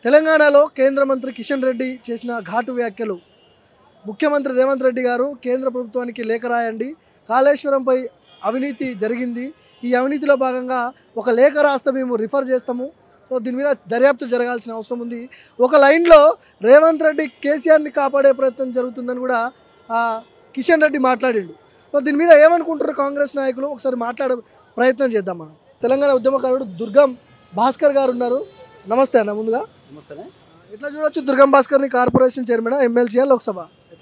తెలంగాణలో కేంద్ర మంత్రి కిషన్ రెడ్డి చేసిన ఘాటు వ్యాఖ్యలు. ముఖ్యమంత్రి రేవంత్ రెడ్డి గారు కేంద్ర ప్రభుత్వానికి లేఖ రాయండి, కాళేశ్వరంపై అవినీతి జరిగింది, ఈ అవినీతిలో భాగంగా ఒక లేఖ రాస్తే మేము రిఫర్ చేస్తాము, సో దీని మీద దర్యాప్తు జరగాల్సిన అవసరం ఉంది. ఒక లైన్లో రేవంత్ రెడ్డి కేసీఆర్ని కాపాడే ప్రయత్నం జరుగుతుందని కూడా కిషన్ రెడ్డి మాట్లాడిండు. సో దీని మీద ఏమనుకుంటారు కాంగ్రెస్ నాయకులు, ఒకసారి మాట్లాడే ప్రయత్నం చేద్దాం. మనం తెలంగాణ ఉద్యమకారుడు దుర్గం భాస్కర్ గారు ఉన్నారు. నమస్తే అన్న. ముందుగా నమస్తే. ఎట్లా చూడొచ్చు దుర్గం భాస్కర్ని corporation chairman, MLC, Lok Sabha?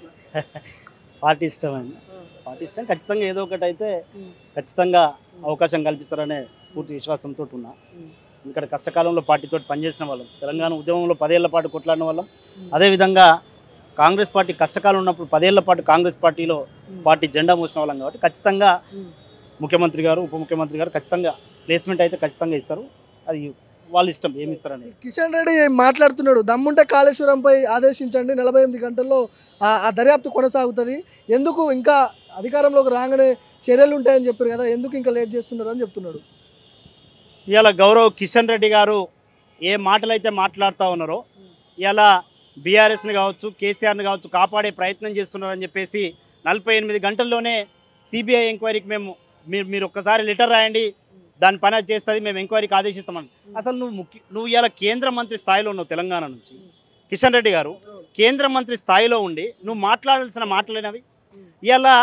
Party ఇష్టం అండి, పార్టీ ఇష్టం. ఖచ్చితంగా ఏదో ఒకటి అయితే ఖచ్చితంగా అవకాశం కల్పిస్తారనే పూర్తి విశ్వాసంతో ఉన్నా. ఇక్కడ కష్టకాలంలో పార్టీతో పనిచేసిన వాళ్ళం, తెలంగాణ ఉద్యమంలో 10 ఏళ్ల పాటు కొట్లాడిన వాళ్ళం. అదేవిధంగా కాంగ్రెస్ పార్టీ కష్టకాలం ఉన్నప్పుడు 10 ఏళ్ల పాటు కాంగ్రెస్ పార్టీలో పార్టీ జెండా మోసిన వాళ్ళం. కాబట్టి ఖచ్చితంగా ముఖ్యమంత్రి గారు, ఉప ముఖ్యమంత్రి గారు ఖచ్చితంగా ప్లేస్మెంట్ అయితే ఖచ్చితంగా ఇస్తారు. అది వాళ్ళ ఇష్టం ఏమి ఇస్తారని. కిషన్ రెడ్డి మాట్లాడుతున్నాడు, దమ్ముంటే కాళేశ్వరంపై ఆదేశించండి, 48 గంటల్లో ఆ దర్యాప్తు కొనసాగుతుంది, ఎందుకు ఇంకా అధికారంలోకి రాగానే చర్యలు ఉంటాయని చెప్పారు కదా, ఎందుకు ఇంకా లేట్ చేస్తున్నారు అని చెప్తున్నాడు. ఇవాళ గౌరవ్ కిషన్ రెడ్డి గారు ఏ మాటలైతే మాట్లాడుతూ ఉన్నారో, ఇలా బీఆర్ఎస్ని కావచ్చు, కేసీఆర్ని కావచ్చు కాపాడే ప్రయత్నం చేస్తున్నారని చెప్పేసి 48 గంటల్లోనే సిబిఐ ఎంక్వైరీకి మీరు ఒక్కసారి లెటర్ రాయండి, దాని పని చేస్తుంది, మేము ఎంక్వైరీకి ఆదేశిస్తామని. అసలు నువ్వు ఇలా కేంద్ర మంత్రి స్థాయిలో ఉన్నావు. తెలంగాణ నుంచి కిషన్ రెడ్డి గారు కేంద్ర మంత్రి స్థాయిలో ఉండి నువ్వు మాట్లాడాల్సిన మాటలేనవి. ఇలా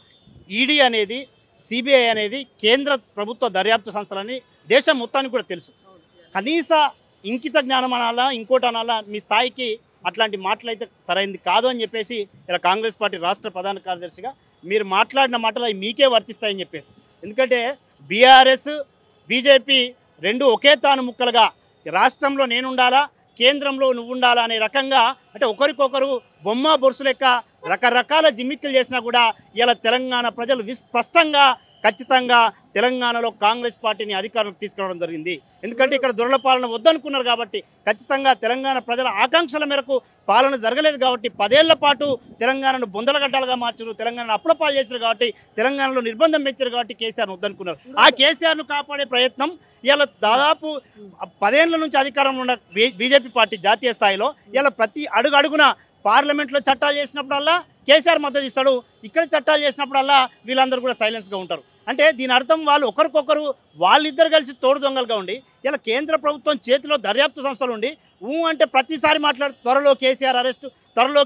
ఈడీ అనేది, సిబిఐ అనేది కేంద్ర ప్రభుత్వ దర్యాప్తు సంస్థలని దేశం మొత్తానికి కూడా తెలుసు. కనీస ఇంకిత జ్ఞానం అనాలా, ఇంకోటి అనాలా, మీ స్థాయికి అట్లాంటి మాటలు అయితే సరైనది కాదు అని చెప్పేసి ఇలా కాంగ్రెస్ పార్టీ రాష్ట్ర ప్రధాన కార్యదర్శిగా మీరు మాట్లాడిన మాటలు అవి మీకే వర్తిస్తాయని చెప్పేసి. ఎందుకంటే బీఆర్ఎస్, బీజేపీ రెండు ఒకే తాను ముక్కలుగా రాష్ట్రంలో నేను ఉండాలా, కేంద్రంలో నువ్వు ఉండాలా అనే రకంగా, అంటే ఒకరికొకరు బొమ్మ బొరుసు లెక్క రకరకాల జిమ్మిక్కులు చేసినా కూడా ఇలా తెలంగాణ ప్రజలు స్పష్టంగా ఖచ్చితంగా తెలంగాణలో కాంగ్రెస్ పార్టీని అధికారంలోకి తీసుకురావడం జరిగింది. ఎందుకంటే ఇక్కడ దొరల పాలన వద్దనుకున్నారు కాబట్టి, ఖచ్చితంగా తెలంగాణ ప్రజల ఆకాంక్షల మేరకు పాలన జరగలేదు కాబట్టి 10 ఏళ్ల పాటు తెలంగాణను బొందలగడ్డలుగా మార్చారు, తెలంగాణను అప్పులపాలు చేశారు కాబట్టి, తెలంగాణలో నిర్బంధం పెంచారు కాబట్టి కేసీఆర్ను వద్దనుకున్నారు. ఆ కేసీఆర్ను కాపాడే ప్రయత్నం ఇలా దాదాపు 10 ఏళ్ల నుంచి అధికారంలో ఉన్న బీజేపీ పార్టీ జాతీయ స్థాయిలో ఇలా ప్రతి అడుగున పార్లమెంట్లో చట్టాలు చేసినప్పుడల్లా కేసీఆర్ మద్దతు ఇస్తాడు, ఇక్కడ చట్టాలు చేసినప్పుడల్లా వీళ్ళందరూ కూడా సైలెన్స్గా ఉంటారు. అంటే దీని అర్థం వాళ్ళు ఒకరికొకరు వాళ్ళిద్దరు కలిసి తోడు దొంగలుగా ఉండి ఇలా కేంద్ర ప్రభుత్వం చేతిలో దర్యాప్తు సంస్థలు ఉండి అంటే ప్రతిసారి త్వరలో కేసీఆర్ అరెస్టు, త్వరలో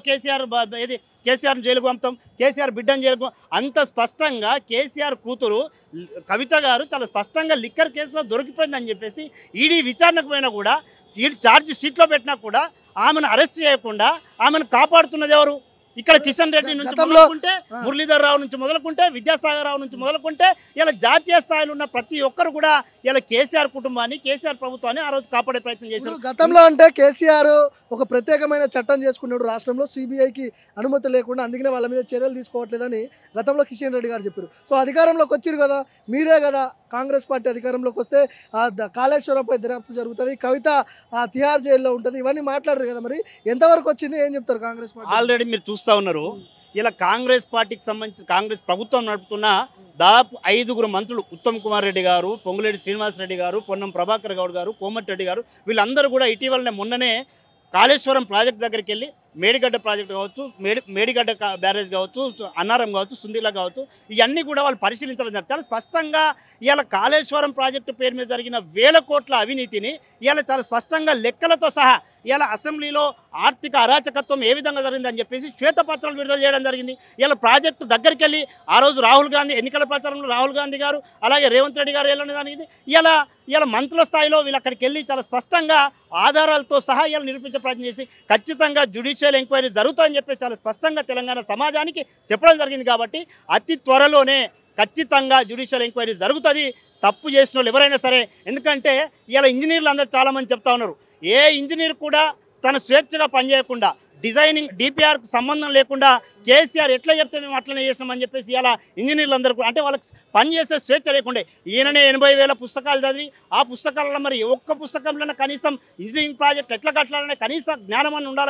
కేసీఆర్ని జైలుకు పంపుతాం, కేసీఆర్ బిడ్డను జైలుకు, అంత స్పష్టంగా కేసీఆర్ కూతురు కవిత గారు చాలా స్పష్టంగా లిక్కర్ కేసులో దొరికిపోయిందని చెప్పేసి ఈడీ విచారణకు పోయినా కూడా, ఈడీ ఛార్జ్ షీట్లో పెట్టినా కూడా ఆమెను అరెస్ట్ చేయకుండా ఆమెను కాపాడుతున్నది ఎవరు? ఇక్కడ కిషన్ రెడ్డి నుంచి మొదలుకుంటే, మురళీధర్ రావు నుంచి మొదలుకుంటే, విద్యాసాగర్ రావు నుంచి మొదలుకుంటే ఇలా జాతీయ స్థాయిలో ఉన్న ప్రతి ఒక్కరు కూడా ఇలా కేసీఆర్ కుటుంబాన్ని, కేసీఆర్ ప్రభుత్వాన్ని ఆ రోజు కాపాడే ప్రయత్నం చేశారు. గతంలో అంటే కేసీఆర్ ఒక ప్రత్యేకమైన చట్టం చేసుకున్నాడు రాష్ట్రంలో, సిబిఐకి అనుమతి లేకుండా, అందుకనే వాళ్ళ మీద చర్యలు తీసుకోవట్లేదని గతంలో కిషన్ రెడ్డి గారు చెప్పారు. సో అధికారంలోకి వచ్చారు కదా, మీరే కదా కాంగ్రెస్ పార్టీ అధికారంలోకి వస్తే కాళేశ్వరంపై దర్యాప్తు జరుగుతుంది, కవిత తిహార్ జైల్లో ఉంటుంది, ఇవన్నీ మాట్లాడరు కదా, మరి ఎంతవరకు వచ్చింది, ఏం చెప్తారు కాంగ్రెస్ పార్టీ? ఆల్రెడీ మీరు చూస్తూ ఉన్నారు, ఇలా కాంగ్రెస్ పార్టీకి సంబంధించి కాంగ్రెస్ ప్రభుత్వం నడుపుతున్న దాదాపు 5 మంత్రులు, ఉత్తమ్ కుమార్ రెడ్డి గారు, పొంగులేటి శ్రీనివాసరెడ్డి గారు, పొన్నం ప్రభాకర్ గౌడ్ గారు, కోమటిరెడ్డి గారు, వీళ్ళందరూ కూడా ఇటీవలనే మొన్ననే కాళేశ్వరం ప్రాజెక్ట్ దగ్గరికి వెళ్ళి మేడిగడ్డ ప్రాజెక్ట్ కావచ్చు, మేడిగడ్డ బ్యారేజ్ కావచ్చు, అన్నారం కావచ్చు, సుందిలా కావచ్చు, ఇవన్నీ కూడా వాళ్ళు పరిశీలించడం జరుగుతుంది. చాలా స్పష్టంగా ఇవాళ కాళేశ్వరం ప్రాజెక్టు పేరు మీద జరిగిన 1000 కోట్ల అవినీతిని ఇవాళ చాలా స్పష్టంగా లెక్కలతో సహా ఇవాళ అసెంబ్లీలో ఆర్థిక అరాచకత్వం ఏ విధంగా జరిగిందని చెప్పేసి శ్వేతపత్రాలు విడుదల చేయడం జరిగింది. ఇలా ప్రాజెక్టు దగ్గరికి వెళ్ళి ఆ రోజు రాహుల్ గాంధీ ఎన్నికల ప్రచారంలో రాహుల్ గాంధీ గారు, అలాగే రేవంత్ రెడ్డి గారు వెళ్ళడం జరిగింది. ఇలా మంత్రుల స్థాయిలో వీళ్ళు అక్కడికి వెళ్ళి చాలా స్పష్టంగా ఆధారాలతో సహా ఇలా నిరూపించే ప్రయత్నం చేసి ఖచ్చితంగా జ్యుడిషియల్ ఎంక్వైరీ జరుగుతుందని చెప్పి చాలా స్పష్టంగా తెలంగాణ సమాజానికి చెప్పడం జరిగింది. కాబట్టి అతి త్వరలోనే ఖచ్చితంగా జ్యుడిషియల్ ఎంక్వైరీ జరుగుతుంది, తప్పు చేసిన వాళ్ళు ఎవరైనా సరే. ఎందుకంటే ఇలా ఇంజనీర్లు అందరూ చాలామంది చెప్తా ఉన్నారు, ఏ ఇంజనీర్ కూడా తన స్వేచ్ఛగా పనిచేయకుండా, డిజైనింగ్ డిపిఆర్కి సంబంధం లేకుండా కేసీఆర్ ఎట్లా చెప్తే మేము అట్లనే చేసినామని చెప్పేసి ఇలా ఇంజనీర్లు అందరూ కూడా, అంటే వాళ్ళకి పనిచేసే స్వేచ్ఛ లేకుండే, ఈయననే 80,000 పుస్తకాలు చదివి ఆ పుస్తకాలలో మరి ఒక్క పుస్తకంలోనే కనీసం ఇంజనీరింగ్ ప్రాజెక్ట్ ఎట్లా కట్టాలనే కనీస జ్ఞానం అని ఉండాలి కదా.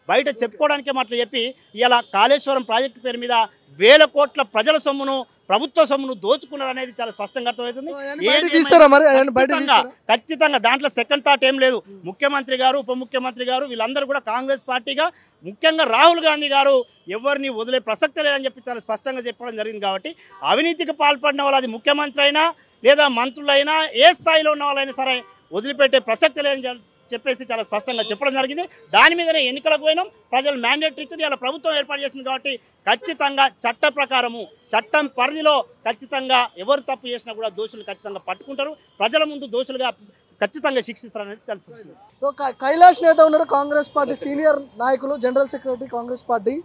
బయట చెప్పుకోవడానికే మాటలు చెప్పి ఇలా కాళేశ్వరం ప్రాజెక్టు పేరు మీద వేల కోట్ల ప్రజల సొమ్మును ప్రభుత్వ సొమ్మును దోచుకున్నారు అనేది చాలా స్పష్టంగా అర్థమవుతుంది. ఖచ్చితంగా దాంట్లో సెకండ్ థాట్ ఏం లేదు. ముఖ్యమంత్రి గారు, ఉప ముఖ్యమంత్రి గారు వీళ్ళందరూ కూడా కాంగ్రెస్ పార్టీగా, ముఖ్యంగా రాహుల్ గాంధీ గారు ఎవరిని వదిలే ప్రసక్తి లేదని చెప్పి చాలా స్పష్టంగా చెప్పడం జరిగింది. కాబట్టి అవినీతికి పాల్పడిన వాళ్ళు, అది ముఖ్యమంత్రి అయినా లేదా మంత్రులైనా, ఏ స్థాయిలో ఉన్న వాళ్ళైనా సరే వదిలిపెట్టే ప్రసక్తి లేదని చెప్పేసి చాలా స్పష్టంగా చెప్పడం జరిగింది. దాని మీదనే ఎన్నికలకు పోయినాం, ప్రజలు మ్యాండేట్ ఇచ్చి ఇలా ప్రభుత్వం ఏర్పాటు చేసింది. కాబట్టి ఖచ్చితంగా చట్ట ప్రకారము, చట్టం పరిధిలో ఖచ్చితంగా ఎవరు తప్పు చేసినా కూడా దోషులు ఖచ్చితంగా పట్టుకుంటారు, ప్రజల ముందు దోషులుగా ఖచ్చితంగా శిక్షిస్తారనేది తెలుస్తుంది. సో కైలాష్ నేత ఉన్నారు, కాంగ్రెస్ పార్టీ సీనియర్ నాయకులు, general secretary Congress party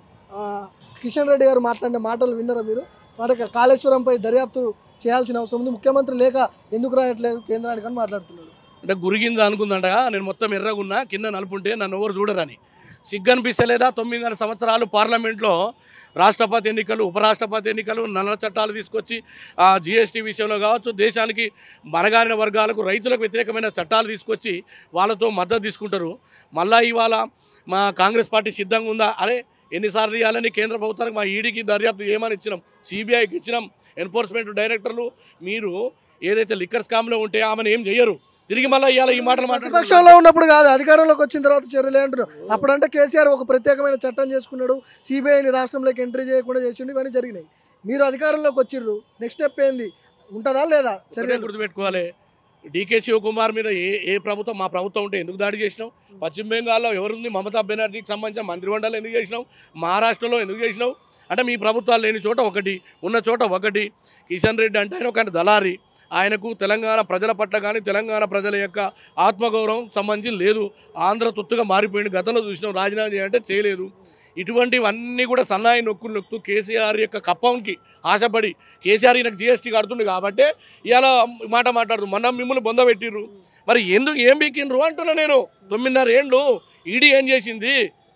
Kishan Reddy garu మాట్లాడిన మాటలు విన్నారా మీరు? వాటికి కాళేశ్వరంపై దర్యాప్తు చేయాల్సిన అవసరం ఉంది, ముఖ్యమంత్రి లేక ఎందుకు రాయట్లేదు కేంద్రానికి అని మాట్లాడుతున్నాడు. అంటే గురిగిందా అనుకుందంటగా, నేను మొత్తం ఎర్రగున్నా కింద నలుపుంటే నన్ను ఎవరు చూడరని సిగ్గనిపిస్తలేదా? 9.5 సంవత్సరాలు పార్లమెంట్లో రాష్ట్రపతి ఎన్నికలు, ఉపరాష్ట్రపతి ఎన్నికలు, నల్ల చట్టాలు తీసుకొచ్చి జిఎస్టీ విషయంలో కావచ్చు, దేశానికి మనగారిన వర్గాలకు, రైతులకు వ్యతిరేకమైన చట్టాలు తీసుకొచ్చి వాళ్ళతో మద్దతు తీసుకుంటారు. మళ్ళీ ఇవాళ మా కాంగ్రెస్ పార్టీ సిద్ధంగా ఉందా? అరే ఎన్నిసార్లు ఇవ్వాలని కేంద్ర ప్రభుత్వానికి మా ఈడీకి దర్యాప్తు ఏమని ఇచ్చినాం, సిబిఐకి ఇచ్చినాం, ఎన్ఫోర్స్మెంట్ డైరెక్టర్లు మీరు ఏదైతే లిక్కర్ స్కామ్లో ఉంటే ఆమెను ఏం చెయ్యరు, తిరిగి మళ్ళీ ఇవాళ ఈ మాటలు ప్రతిపక్షంలో ఉన్నప్పుడు కాదు, అధికారంలోకి వచ్చిన తర్వాత చర్యలే అంటున్నారు. అప్పుడంటే కేసీఆర్ ఒక ప్రత్యేకమైన చట్టం చేసుకున్నాడు, సిబిఐని రాష్ట్రంలోకి ఎంట్రీ చేయకుండా చేసిండు, ఇవన్నీ జరిగినాయి. మీరు అధికారంలోకి వచ్చిర్రు, నెక్స్ట్ స్టెప్ ఏంది, ఉంటుందా లేదా? చర్య గుర్తుపెట్టుకోవాలి. డీకే శివకుమార్ మీద ఏ ప్రభుత్వం, మా ప్రభుత్వం ఉంటే ఎందుకు దాడి చేసినావు? పశ్చిమ బెంగాల్లో ఎవరుంది? మమతా బెనర్జీకి సంబంధించిన మంత్రిమండలి ఎందుకు చేసినావు? మహారాష్ట్రలో ఎందుకు చేసినావు? అంటే మీ ప్రభుత్వాలు లేని చోట ఒకటి, ఉన్న చోట ఒకటి. కిషన్ రెడ్డి అంటే ఆయన ఒక దళారి, ఆయనకు తెలంగాణ ప్రజల పట్ల కానీ తెలంగాణ ప్రజల యొక్క ఆత్మగౌరవం సంబంధించి లేదు. ఆంధ్ర తొత్తుగా మారిపోయింది. గతంలో చూసినాం, రాజీనామా చేయాలంటే చేయలేదు. ఇటువంటివన్నీ కూడా సన్నాయి నొక్కులు నొక్కుతూ కేసీఆర్ యొక్క కప్పంకి ఆశపడి, కేసీఆర్ ఈయనకు జిఎస్టీ కడుతుంది కాబట్టి ఇలా మాట మాట్లాడుతూ మొన్న మిమ్మల్ని బొందబెట్టిర్రు. మరి ఎందుకు ఏం బీకిండ్రు అంటున్నా నేను. 9.5 ఏళ్ళు ఈడీ ఏం చేసింది?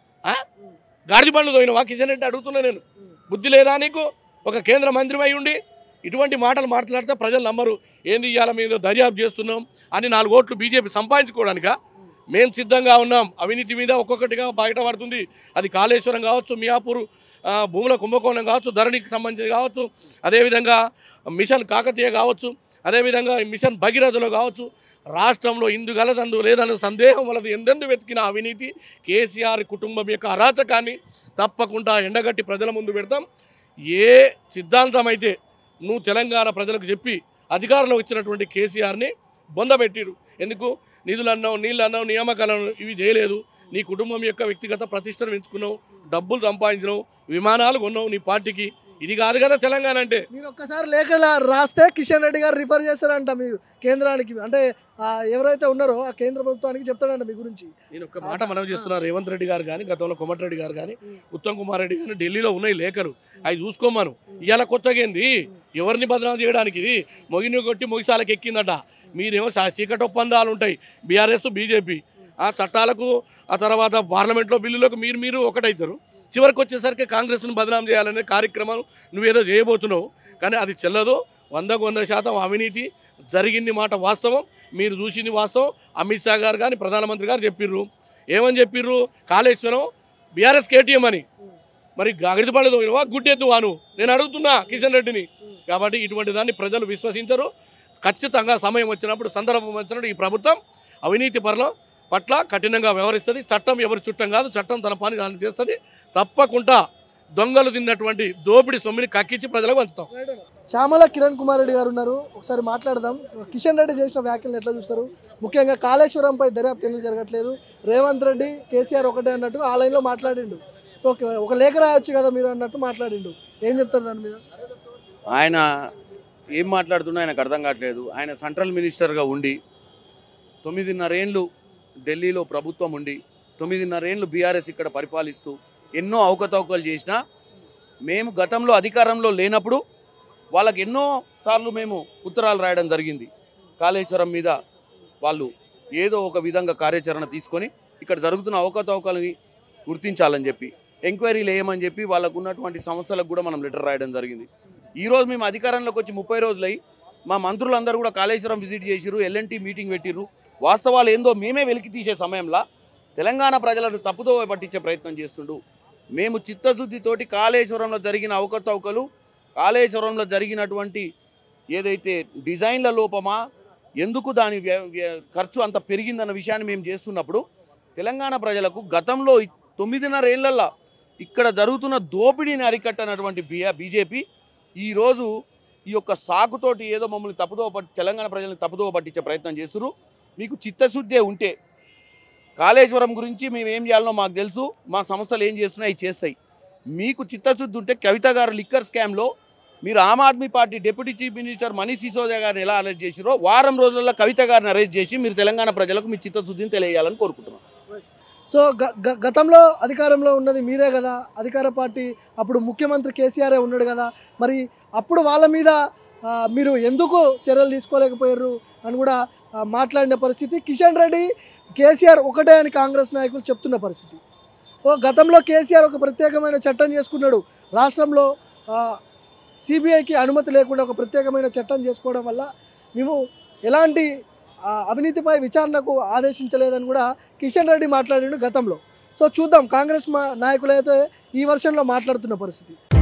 గాడిద బండ్లు తోయినవా కిషన్ రెడ్డి అడుగుతున్నా నేను. బుద్ధి లేదా నీకు? ఒక కేంద్ర మంత్రి అయి ఉండి ఇటువంటి మాటలు మాట్లాడితే ప్రజలు నమ్మరు. ఏంది ఇవాళ మీద దర్యాప్తు చేస్తున్నాం అని 4 ఓట్లు బీజేపీ సంపాదించుకోవడానిక మేము సిద్ధంగా ఉన్నాం. అవినీతి మీద ఒక్కొక్కటిగా బయటపడుతుంది. అది కాళేశ్వరం కావచ్చు, మియాపూర్ భూముల కుంభకోణం కావచ్చు, ధరణికి సంబంధించి కావచ్చు, అదేవిధంగా మిషన్ కాకతీయ కావచ్చు, అదేవిధంగా మిషన్ భగీరథలో కావచ్చు. రాష్ట్రంలో ఇందుగలదందు లేదన్న సందేహం వలది ఎందెందు వెతికిన అవినీతి, కేసీఆర్ కుటుంబం యొక్క అరాచకాన్ని తప్పకుండా ఎండగట్టి ప్రజల ముందు పెడతాం. ఏ సిద్ధాంతం అయితే నువ్వు తెలంగాణ ప్రజలకు చెప్పి అధికారంలో వచ్చినటువంటి కేసీఆర్ని బొందబెట్టిరు. ఎందుకు? నిధులు అన్నావు, నీళ్ళు అన్నావు, నియామకాలు ఇవి చేయలేదు. నీ కుటుంబం యొక్క వ్యక్తిగత ప్రతిష్టను పెంచుకున్నావు, డబ్బులు సంపాదించినావు, విమానాలు కొన్నావు నీ పార్టీకి. ఇది కాదు కదా తెలంగాణ అంటే. మీరు ఒక్కసారి లేఖ రాస్తే కిషన్ రెడ్డి గారు రిఫర్ చేస్తారంట మీరు కేంద్రానికి, అంటే ఎవరైతే ఉన్నారో ఆ కేంద్ర ప్రభుత్వానికి చెప్తాడంట మీ గురించి. నేను ఒక మాట మనం చేస్తున్నా, రేవంత్ రెడ్డి గారు కానీ, గతంలో కోమటిరెడ్డి గారు కానీ, ఉత్తమ్ కుమార్ రెడ్డి కానీ ఢిల్లీలో ఉన్నాయి లేఖలు, అవి చూసుకోమను. ఇవాళ కొత్తగా ఏంది? ఎవరిని బదనాలు చేయడానికి? ఇది మొగిని కొట్టి మొగిసాలకు ఎక్కిందట. మీరేమో చీకటి ఒప్పందాలు ఉంటాయి, బీఆర్ఎస్ బీజేపీ, ఆ చట్టాలకు ఆ తర్వాత పార్లమెంట్లో బిల్లులకు మీరు ఒకటవుతారు. చివరికి వచ్చేసరికి కాంగ్రెస్ను బదనాం చేయాలనే కార్యక్రమం నువ్వేదో చేయబోతున్నావు. కానీ అది చెల్లదు. 100% అవినీతి జరిగింది మాట వాస్తవం, మీరు చూసింది వాస్తవం. అమిత్ షా గారు కానీ ప్రధానమంత్రి గారు చెప్పిర్రు. ఏమని చెప్పిర్రు? కాళేశ్వరం బీఆర్ఎస్ కేటీఎం అని. మరి గాడిద పడదు గుడ్డెద్దు వాను నేను అడుగుతున్నా కిషన్ రెడ్డిని. కాబట్టి ఇటువంటి దాన్ని ప్రజలు విశ్వసించరు. ఖచ్చితంగా సమయం వచ్చినప్పుడు, సందర్భం వచ్చినప్పుడు ఈ ప్రభుత్వం అవినీతి పట్ల కఠినంగా వ్యవహరిస్తుంది. చట్టం ఎవరి చుట్టం కాదు, చట్టం తన పని దాన్ని చేస్తుంది. తప్పకుండా దొంగలు తిన్నటువంటి దోపిడి సొమ్మిని కక్కించి ప్రజలకు పంచుతాం. చామల కిరణ్ కుమార్ రెడ్డి గారు ఉన్నారు, ఒకసారి మాట్లాడదాం. కిషన్ రెడ్డి చేసిన వ్యాఖ్యలను ఎట్లా చూస్తారు? ముఖ్యంగా కాళేశ్వరంపై దర్యాప్తు ఎందుకు జరగట్లేదు? రేవంత్ రెడ్డి కేసీఆర్ ఒకటే అన్నట్టు ఆ లైన్లో మాట్లాడిండు. సో ఒక లేఖ రాయొచ్చు కదా మీరు అన్నట్టు మాట్లాడిండు. ఏం చెప్తారు దాని మీద? ఆయన ఏం మాట్లాడుతున్నా ఆయనకు అర్థం కావట్లేదు. ఆయన సెంట్రల్ మినిస్టర్గా ఉండి 9.5 ఏళ్ళు ఢిల్లీలో ప్రభుత్వం ఉండి 9.5 ఏళ్ళు బీఆర్ఎస్ ఇక్కడ పరిపాలిస్తూ ఎన్నో అవకతవకలు చేసినా, మేము గతంలో అధికారంలో లేనప్పుడు వాళ్ళకి ఎన్నో సార్లు మేము ఉత్తరాలు రాయడం జరిగింది. కాళేశ్వరం మీద వాళ్ళు ఏదో ఒక విధంగా కార్యాచరణ తీసుకొని ఇక్కడ జరుగుతున్న అవకతవకలని గుర్తించాలని చెప్పి, ఎంక్వైరీలు వేయమని చెప్పి వాళ్ళకు ఉన్నటువంటి సంస్థలకు కూడా మనం లెటర్ రాయడం జరిగింది. ఈరోజు మేము అధికారంలోకి వచ్చి 30 రోజులై మా మంత్రులందరూ కూడా కాళేశ్వరం విజిట్ చేసిర్రు, ఎల్ఎన్టీ మీటింగ్ పెట్టిర్రు. వాస్తవాలు ఏందో మేమే వెలికి తీసే సమయంలో తెలంగాణ ప్రజలను తప్పుదోవ పట్టించే ప్రయత్నం చేస్తుండు. మేము చిత్తశుద్ధితోటి కాళేశ్వరంలో జరిగిన అవకతవకలు, కాళేశ్వరంలో జరిగినటువంటి ఏదైతే డిజైన్ల లోపమా, ఎందుకు దాని ఖర్చు అంత పెరిగిందన్న విషయాన్ని మేము చేస్తున్నప్పుడు తెలంగాణ ప్రజలకు గతంలో 9.5 ఏళ్లలో ఇక్కడ జరుగుతున్న దోపిడీని అరికట్టనటువంటి బీజేపీ ఈరోజు ఈ యొక్క సాకుతోటి ఏదో మమ్మల్ని తెలంగాణ ప్రజలను తప్పుదోవ పట్టించే ప్రయత్నం చేస్తున్నారు. మీకు చిత్తశుద్ధే ఉంటే కాళేశ్వరం గురించి మేము ఏం చేయాలనో మాకు తెలుసు, మా సంస్థలు ఏం చేస్తున్నాయి చేస్తాయి. మీకు చిత్తశుద్ధి ఉంటే కవిత గారు లిక్కర్ స్కామ్లో మీరు Aam Aadmi party deputy chief minister Manish Sisodia గారిని ఎలా అరెస్ట్ చేసిరో వారం రోజుల్లో కవిత గారిని అరెస్ట్ చేసి మీరు తెలంగాణ ప్రజలకు మీ చిత్తశుద్ధిని తెలియజేయాలని కోరుకుంటున్నాం. సో గతంలో అధికారంలో ఉన్నది మీరే కదా, అధికార పార్టీ అప్పుడు ముఖ్యమంత్రి కేసీఆరే ఉన్నాడు కదా, మరి అప్పుడు వాళ్ళ మీద మీరు ఎందుకు చర్యలు తీసుకోలేకపోయారు అని కూడా మాట్లాడిన పరిస్థితి. కిషన్ రెడ్డి కేసీఆర్ ఒకటే అని కాంగ్రెస్ నాయకులు చెప్తున్న పరిస్థితి. గతంలో కేసీఆర్ ఒక ప్రత్యేకమైన చట్టం చేసుకున్నాడు, రాష్ట్రంలో సిబిఐకి అనుమతి లేకుండా ఒక ప్రత్యేకమైన చట్టం చేసుకోవడం వల్ల మేము ఎలాంటి అవినీతిపై విచారణకు ఆదేశించలేదని కూడా కిషన్ రెడ్డి మాట్లాడిండు గతంలో. సో చూద్దాం కాంగ్రెస్ నాయకులైతే ఈ వర్షన్లో మాట్లాడుతున్న పరిస్థితి.